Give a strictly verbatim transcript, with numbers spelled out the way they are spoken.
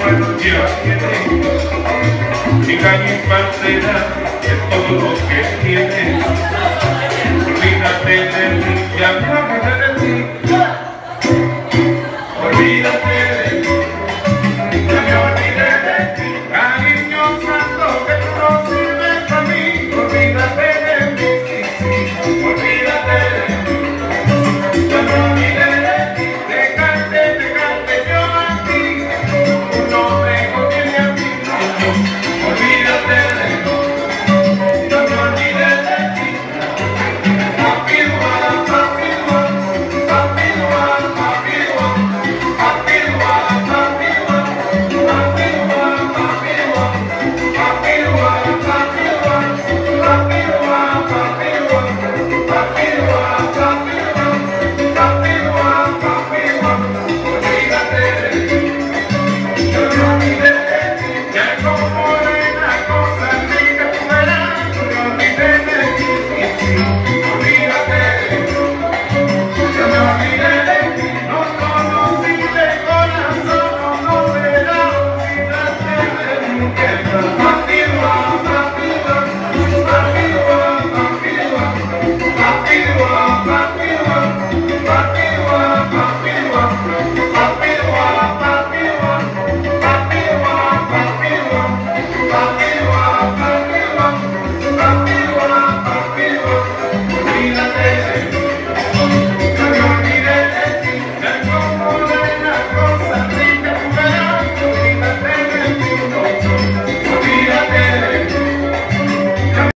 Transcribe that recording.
manos ya tiene, engaño y falsedad es todo lo que tiene. Olvídate de mí, ya no hablaré de ti. Olvídate de mí, ya me olvidé de ti. Cariño santo que tú no sirves para mí. Olvídate de mí, sí, sí, olvídate de mí. Ya me olvidé de ti, te canté, te canté yo a ti. Tu nombre contiene a mí, olvídate de mí. Ya me olvidé de ti. Papi, guau, papi, guau, papi, guau, papi, guau, papi, guau, papi, guau, papi, guau, papi, guau, papi, guau, papi, guau, papi, guau, papi, guau, papi, guau, papi, guau, papi, guau, papi, guau, olvídate de mí. Yo me olvidé de ti, ya como morena, cosa rica tú verás. Yo me olvidé de ti, sí, sí, olvídate de mí. Yo me olvidé de ti, no conocí de corazón, no, no verás, olvídate de mí. Papi, guau, papi, guau, papi, guau, papi, guau, papi, guau, papi, guau, papi, guau, papi, guau, papi, guau, papi, guau, papi, guau, papi, guau, papi, guau, papi, guau, papi, guau, papi, guau, olvídate de mí.